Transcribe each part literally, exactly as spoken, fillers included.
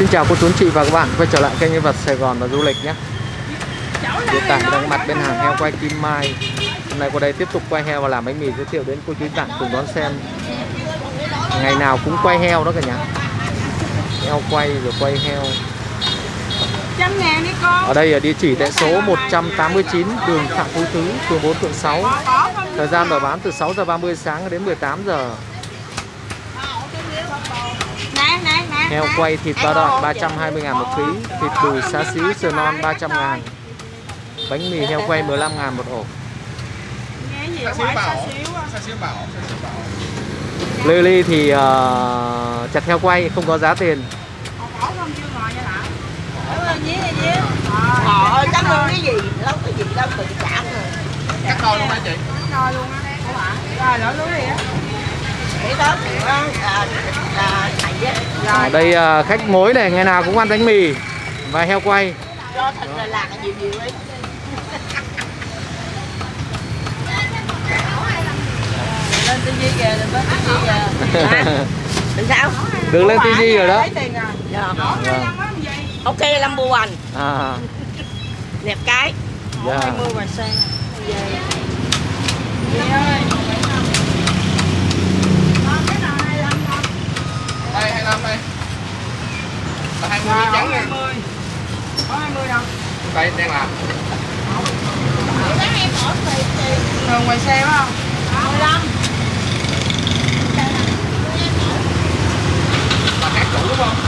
Xin chào cô chú anh chị và các bạn quay trở lại kênh Nhân Vật Sài Gòn và Du lịch nhé. Hiện tại đang có mặt bên hàng heo quay Kim Mai. Hôm nay qua đây tiếp tục quay heo và làm bánh mì, giới thiệu đến cô chú bạn cùng đón xem. Ngày nào cũng quay heo đó cả nhà. Heo quay rồi quay heo. Ở đây ở địa chỉ tại số một trăm tám mươi chín đường Phạm Phú Thứ, phường bốn, quận sáu. Thời gian mở bán từ sáu giờ ba mươi sáng đến mười tám giờ. Heo quay thịt ba đoạn ba trăm hai mươi ngàn một ký, thịt đùi xá xíu sườn non ba trăm ngàn. Bánh mì heo quay mười lăm ngàn một ổ. Lily thì uh, chặt heo quay không có giá tiền. Ờ, chắc luôn cái gì, lâu cái gì đâu tự chạm rồi. Cắt đôi luôn hả chị? Cắt đôi luôn á. Rồi, lỡ lưới gì á. Cái đó thì là thầy á. Ở đây uh, khách mối này ngày nào cũng ăn bánh mì và heo quay. Cho thịt là lạc nhiều nhiều ấy. Lên ti vi kìa, đừng có ti vi kìa. Làm sao? Được lên ti vi rồi đó. Dạ. Ok, number one. À. Đẹp cái. Dạ. hai mươi và sang. Chị ơi. Đây hai mươi lăm đây. Là hai mươi trắng nha. Có hai mươi đâu? Đây đang làm. Thường ngoài xe phải không? mười lăm. Là hát cũ đúng không?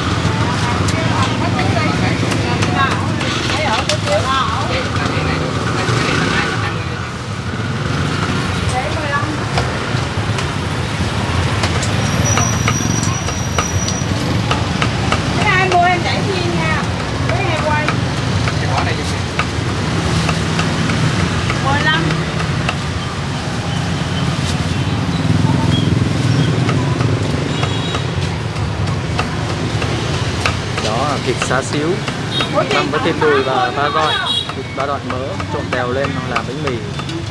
Thịt xá xíu ngâm với thịt đùi và ba đoạn, thịt ba đoạn mỡ trộn đều lên làm bánh mì.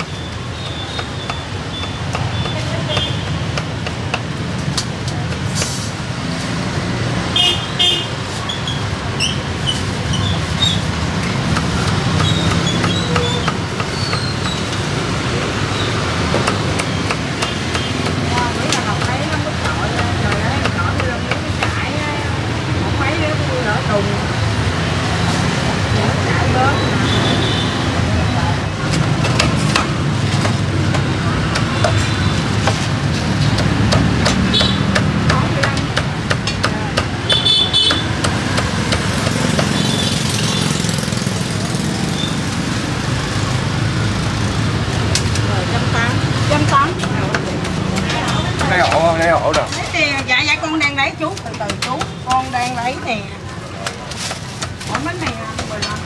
Đây ổ không? Đây ổ rồi. Lấy tiền, dạ dạ con đang lấy chú, từ từ chú, con đang lấy nè. Ổ bánh này mười lăm.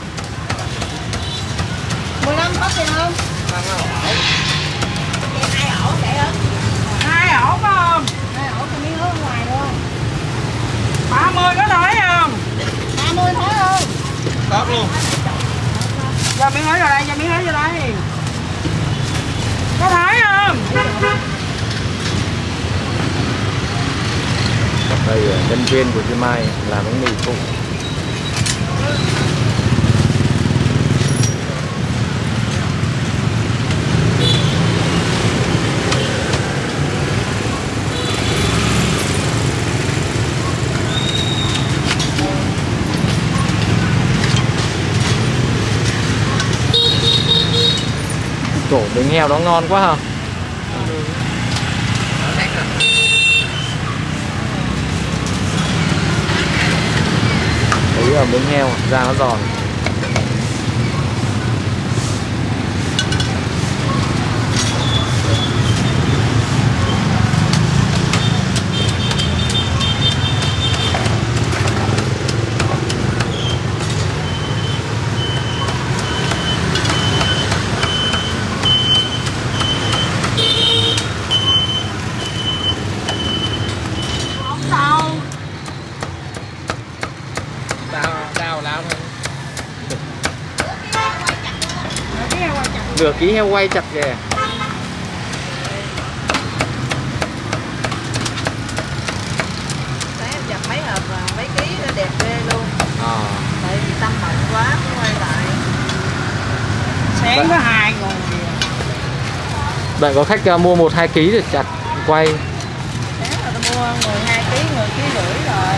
mười lăm có tiền không? Hai ổ vậy hả? Hai ổ phải không? Hai ổ còn miếng ở ngoài luôn. ba mươi có nói không? ba mươi thấy không? Tốt luôn. Giờ miếng ớt vào đây, giờ miếng ớt vào đây. Có thấy không? Đây là nhân viên của chị Mai làm bánh mì phụ. Cổ bánh heo nó ngon quá hả? Đấy là miếng heo, da nó giòn. Nửa ký heo quay chặt kìa. Đấy, em chặt mấy hộp mấy ký đẹp ghê luôn. Nén có hai người. Đợi có khách uh, mua một hai ký thì chặt quay. Nếu là tôi mua mười hai ký, mười ký rưỡi rồi.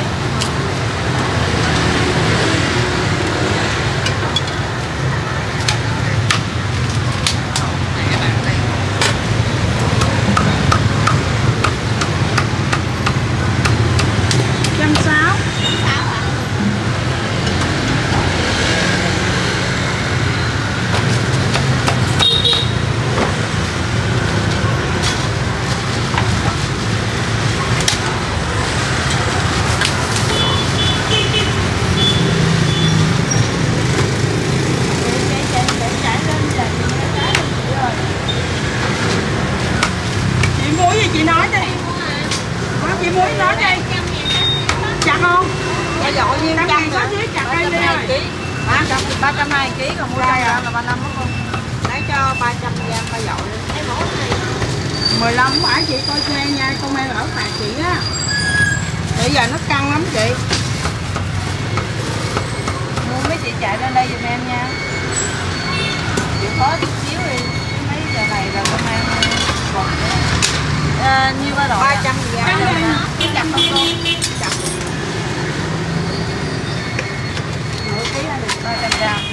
Trăm sáu. Chị mua gì chị nói đi. Chị mua gì nói đi. Chặt không? Dạ dội nhiên Trăm trăm ngàn có nữa. xíu chặt đây đi ơi. ba trăm ba trăm hai ký còn mua trăm gram là ba năm không? Lấy cho ba trăm gram ba dội. Lấy mẫu này. mười lăm phải chị coi xe nha, con mang lỡ phạt chị á. Bây giờ nó căng lắm chị. Mua mấy chị chạy lên đây giùm em nha. Chịu khó chút xíu đi. Mấy giờ này là con mang còn à, nhiêu ba loại? ba trăm gram. Chứ chặt không cô? Chặt. Nửa ký là được ba trăm gram.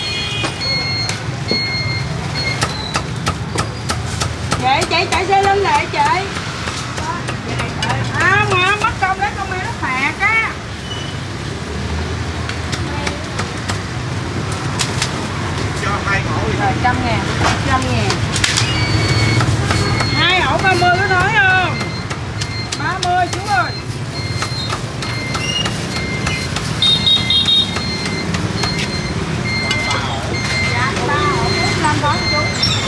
Chị, chị chạy xe lưng lại chị. À mà mất công đấy con mang nó phạt á. Cho hai mẫu đi. Rồi trăm ngàn. Trăm ngàn. Hai ổ ba mươi có nói không? Ba mươi chú ơi. Dạ, ba ổ bốn năm đó chú.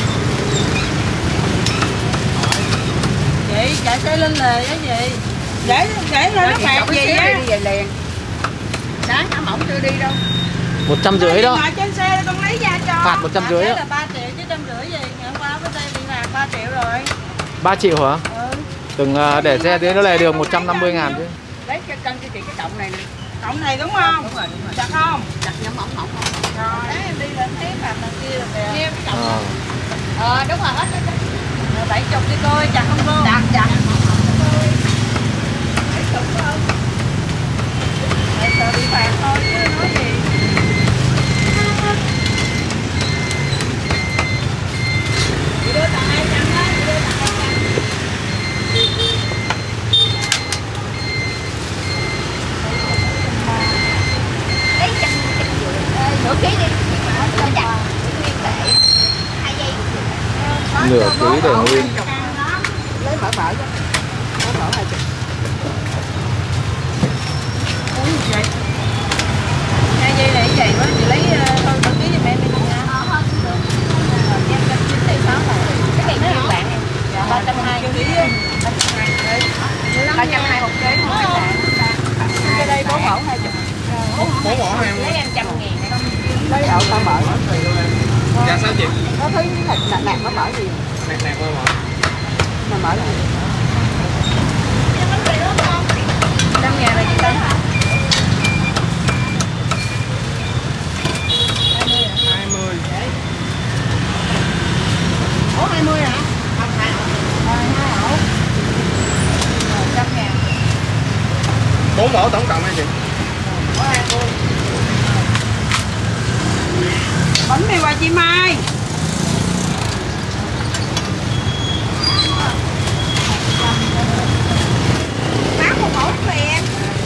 Chị chạy xe lên lề á gì? Để để là nó phạt gì á. Đi về liền. Sáng cả mỏng chưa đi đâu. Một trăm rưỡi đó. Ngồi trên xe con lấy ra cho. Phạt một trăm rưỡi á. Là ba triệu chứ trăm rưỡi gì? Ngày hôm qua bên đây bị phạt ba triệu rồi. ba triệu hả? Ừ. Từng uh, để xe đến nó lề đường một trăm năm mươi ngàn chứ. Lấy cho cân cho chị cái trọng này nè. Cọng này đúng không? Đúng rồi, đúng rồi. Chặt không? Chặt nhắm mỏng mỏng mỏng. Rồi. Đấy em đi lên thấy phạt đằng kia rồi kìa. Nghe cái trọng. À. Ờ đúng rồi hết rồi. Rồi bảy chục đi coi chặt không cô? Chặt chặt. Bảy chục không? Để sợ bị phạt thôi chứ nói gì. Chị đưa tặng hai trăm đó, chị đưa tặng hai trăm. Lấy trăm nửa ký đi. Trăm chặt. Nguyên lệ. Hai giây. Nửa ký để nguyên. Lấy mỡ mỡ cho. Mỡ mỡ hai chục. Ủa gì vậy? Hai giây này vậy quá, chị lấy hơn nửa ký giùm em đi nha. Ờ hơn cũng được. Rồi em cho chín tỷ sáu rồi. Cái này nguyên bản em. ba trăm hai mươi ký á. ba trăm hai mươi ký. ba trăm hai mươi một ký. Cái đây bốn mẫu hai chục. Bốn mẫu hai Lấy em trăm ngàn. Lấy ổ con mỡ. Dạ sao chị? Có thứ nạc nạc nạc nó mỡ gì? Nạc nạc thôi mà. Mà mỡ này. Trăm ngàn là chị cân hả? hai mươi. Ủa hai mươi hả? Không, hai ổ. Rồi, hai ổ. Rồi, trăm ngàn. Bốn mẫu tổng cộng hả chị? Có hai mươi. Bánh này qua chị Mai. Bán một mẫu về em.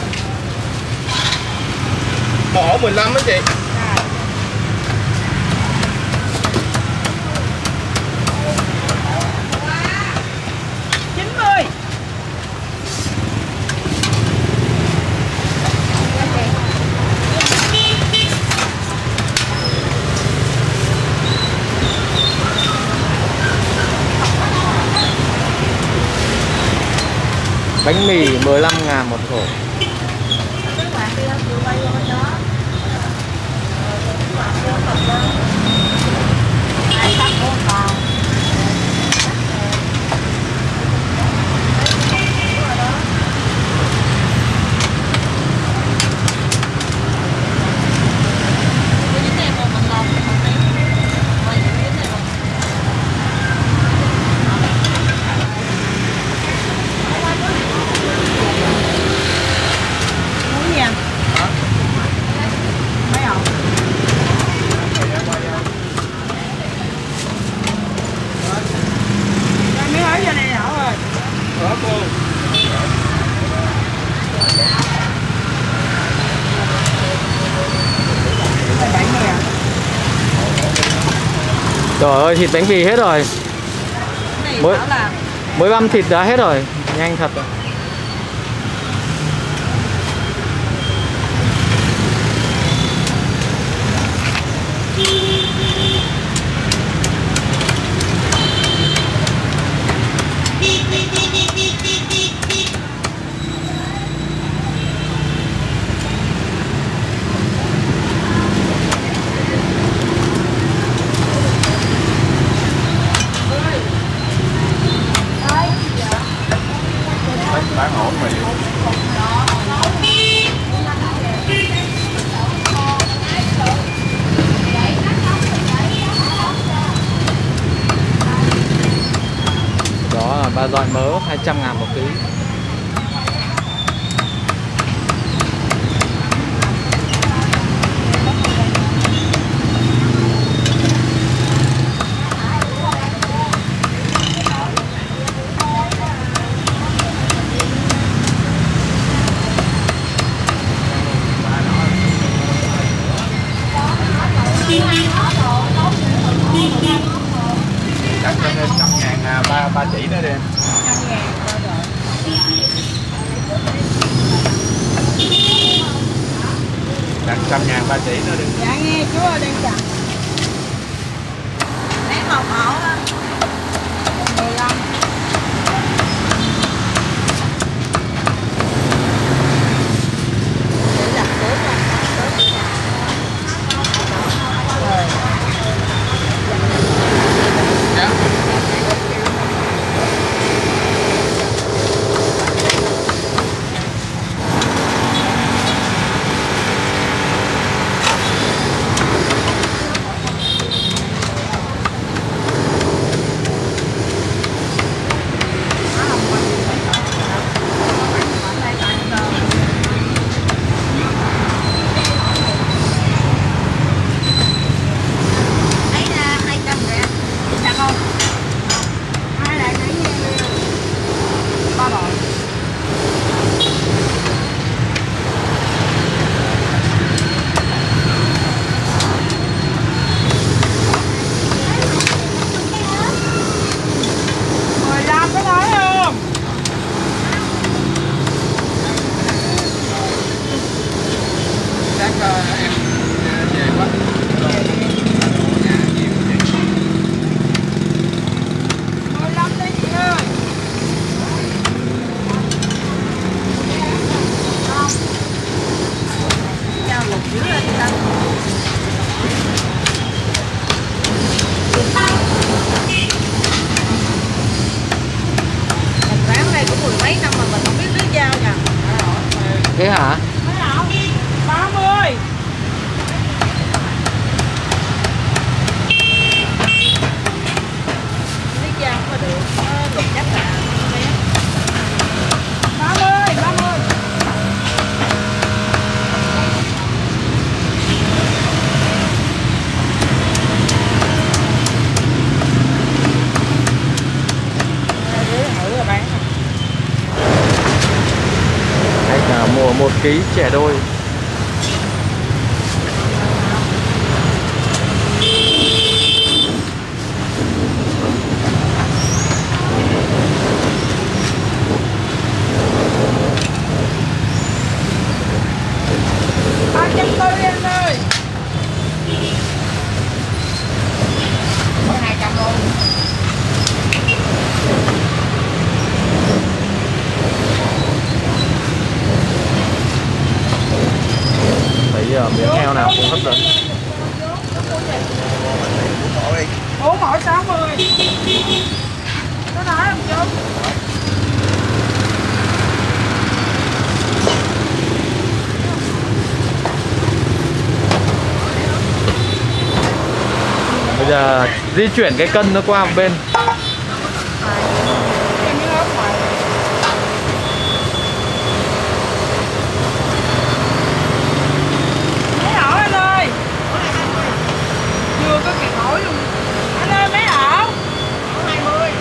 Một ổ mười lăm á chị. chín mươi. Bánh mì mười lăm ngàn một ổ. Trời ơi, thịt bánh mì hết rồi. Mới, mới băm thịt đã hết rồi. Nhanh thật rồi. Bán ổn mì. Đó là ba dọi mớ hai trăm ngàn một ký. Đặt cho thêm trăm ngàn à, ba ba chỉ nữa đi. Đặt trăm ngàn ba chỉ nữa đi. Dạ nghe chú ơi đang chặt. Lấy một ổ đó. mười lăm. Thế hả? ba mươi. Lý Giang có được, lục chắc là ba mươi, ba mươi. Hay là mua một ký chẻ đôi. ba trăm tư đi anh ơi. hai trăm luôn. Thấy uh, miếng heo nào cũng hấp dẫn. bốn mỗi sáu mươi. Có nói không chú? Bây giờ di chuyển cái cân nó qua một bên. Mấy ổ anh ơi. Chưa có kẹt ổi luôn. Anh ơi mấy ổ? Ổ hai mươi.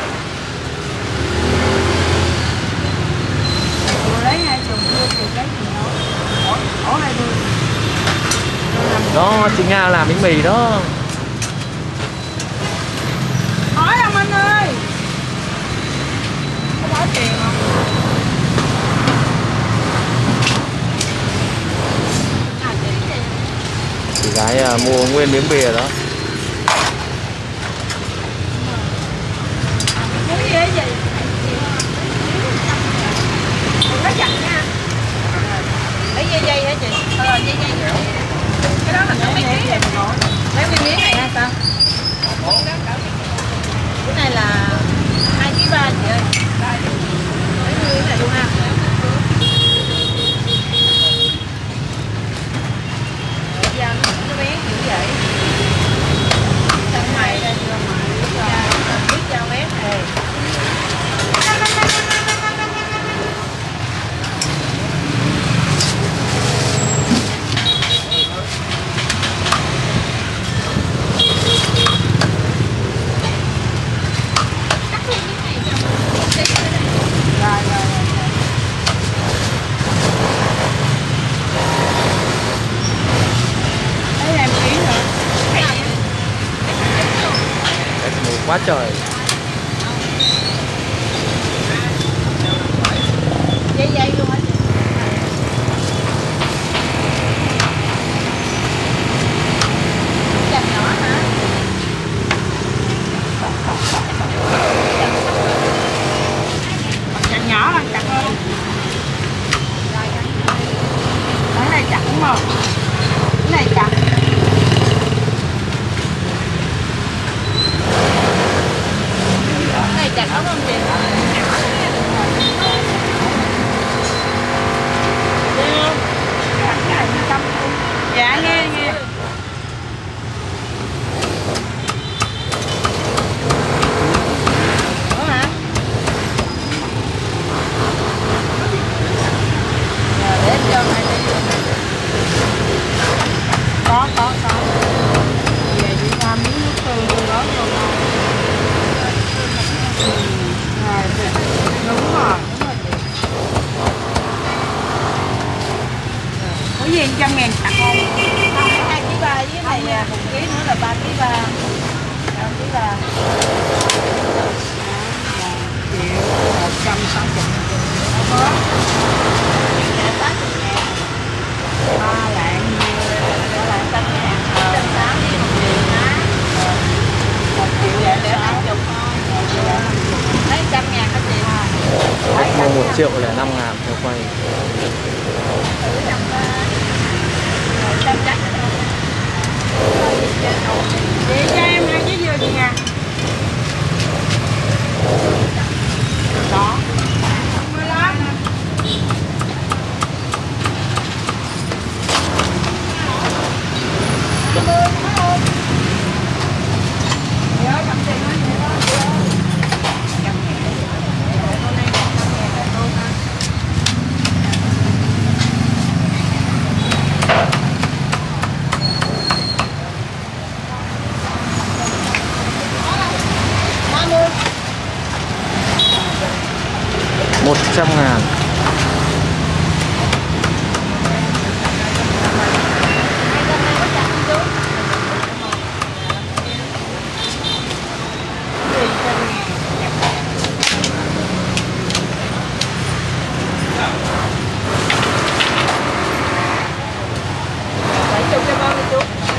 Vừa lấy hai chục luôn thì cái gì nữa? Ổ, ổ hai mươi. Đó, chị Nga làm bánh mì đó. Hay là mua nguyên miếng bìa đó. Cái gì vậy? Nó chặt nha. Lấy dây dây hả chị? Ờ, dây dây. Cái đó là có mấy ký vậy? Lấy nguyên miếng này hay sao? Cái này là hai ký ba chị ơi. Lấy nguyên miếng này luôn ha. Da nó bé kiểu vậy. Xong mày ra chưa mày biết dao bé này. Quá trời. Dây dây luôn hả chị? Chặt nhỏ hả? Chặt nhỏ là chặt hơn. Cái này chặt đúng không? Cái này chặt. Cái này chặt đúng không chị? Dạ nghe nghe. Đúng hả? Rồi để cho này đi. Có có có. Về đi qua miếng nước tương tôi đó vô ngon. Rồi đúng rồi, đúng rồi chị. Có gì trăm ngàn chặt không? Không, hai ký ba với này là một ký nữa là ba ký ba. ba ký ba. Triệu một trăm sáu mươi. Có. Dạ tám mươi ngàn. Ba lạng nhiêu? Đó là trăm ngàn. Trăm tám với một triệu hả? Một triệu Dạ lẻ để hai sáu. chục thôi. Lấy trăm ngàn hả chị? Mua một triệu lẻ năm ngàn theo quay. Thử trăm ba. Rồi trăm chắc. Chị cho em hai trái dưa chị nha. Đó. mười lăm. Nhớ cầm tiền nó vậy đó. Một trăm ngàn. Bảy chục cho con đi chú.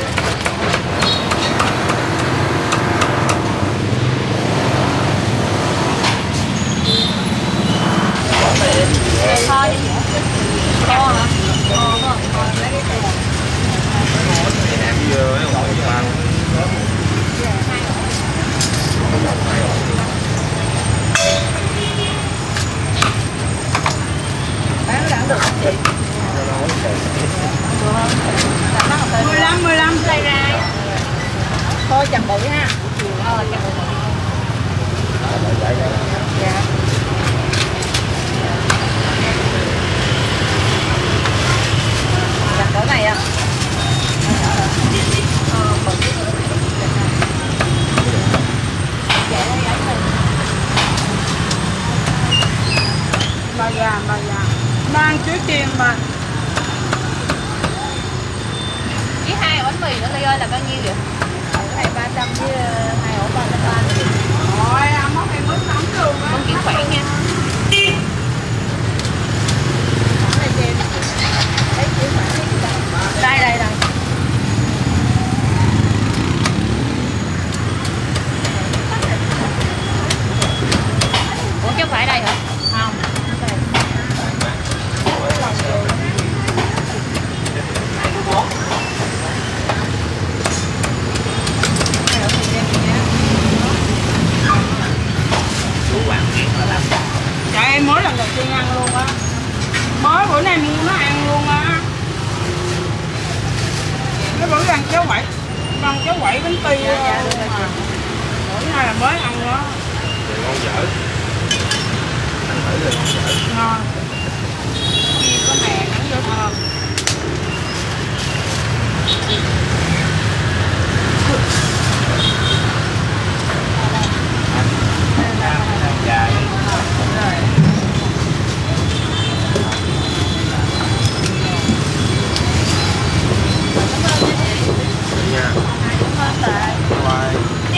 Kho đi. Kho hả? Kho không? Kho lấy cái tiền. Em vừa ấy ngồi cho ăn. Bán đã được không chị? mười lăm mười lăm Đây ra. Thôi chầm bự ha. Ờ chầm bự. Dạ. Chầm cỡ này à? Ờ, bự. ba già ba già mang chuối chiên mà. Với hai ổ bánh mì nữa Ly ơi là bao nhiêu vậy? Ổ này ba trăm với hai ổ ba trăm ba mươi. Rồi ăn món em mới sắm luôn á. Con chuyển khoản nha. Đây đây đây. em mới lần đầu tiên ăn luôn á. Mới bữa nay mua nó ăn luôn á. Cái bữa ăn cháo quẩy, ăn cháo quẩy bánh ti. Dạ, dạ, bữa nay là mới ăn đó. Thì ngon dở. Ăn thử rồi ngon dở. Ngon. Nghe có mè nắng vô thơm. Dài. Nha. Bye.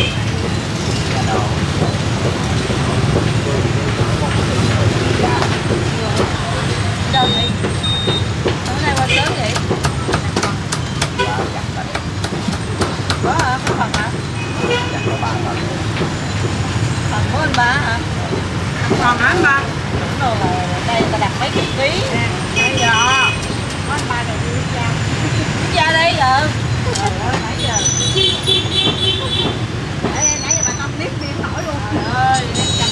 Đâu vậy? Hôm nay qua sớm vậy? Có hả? Có phần hả? Phần của anh ba hả? Còn hả anh ba? Đúng rồi, đây ta đặt mấy chục ký. Bây giờ có anh ba rồi đi ra. Ra đây giờ. Trời ơi, nãy giờ. Nãy giờ bà Tâm liếc đi nổi luôn. Trời ơi, em chặt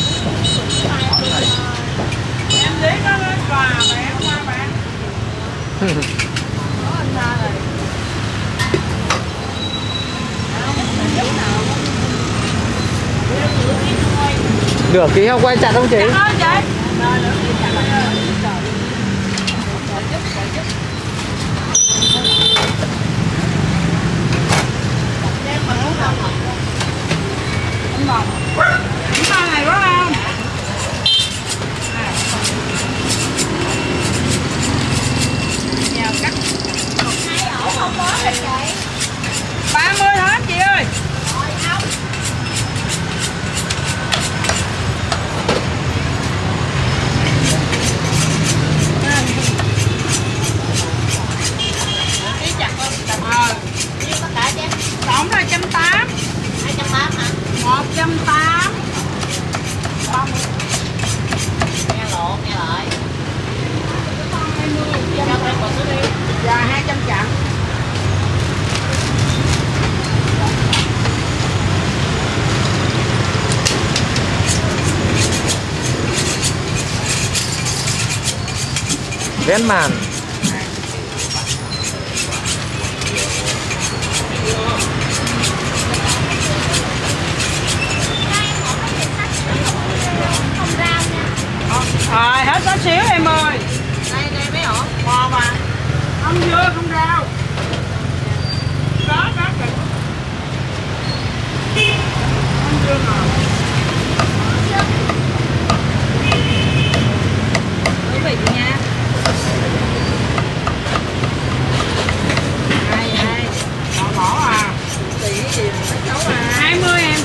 Em biết nó nói quà mà em qua bạn. có anh ba rồi. Nửa ký heo quay chặt không chị? Ơi chị. Anh Bồng. Chúng ta này quá không? Nhào cắt. Hai ổ không có rồi chị. ba mươi hết chị ơi. Rồi không. Ký chặt không? Chặt. Ờ. Nhiêu tất cả chứ? Tổng là một trăm tám mươi. hai trăm tám hả? một trăm tám mươi. Nghe lộ, nghe lại. hai mươi. Cho em một số đi. Dạ hai trăm chặn. Vén màn. Rồi hết có xíu em ơi. Đây, đây mấy ổ. Ngon mà. Không dưa không rau. Đó đó kìa. Không dưa nào. Quý vị nha. Hai, hai. Bỏ bỏ à. Tùy cái gì mà nó xấu à. hai mươi em.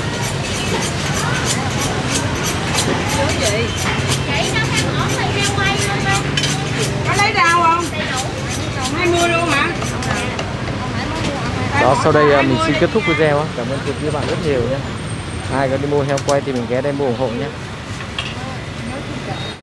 Chú chị. Chị nó ăn ổn thì heo quay luôn đâu. Có lấy rau không? Đầy đủ. hai mươi luôn hả? Đó, sau đây à, mình xin kết thúc video. Cảm ơn quý vị và các bạn rất nhiều nhé. Ai có đi mua heo quay thì mình ghé đây mua ủng hộ nhé.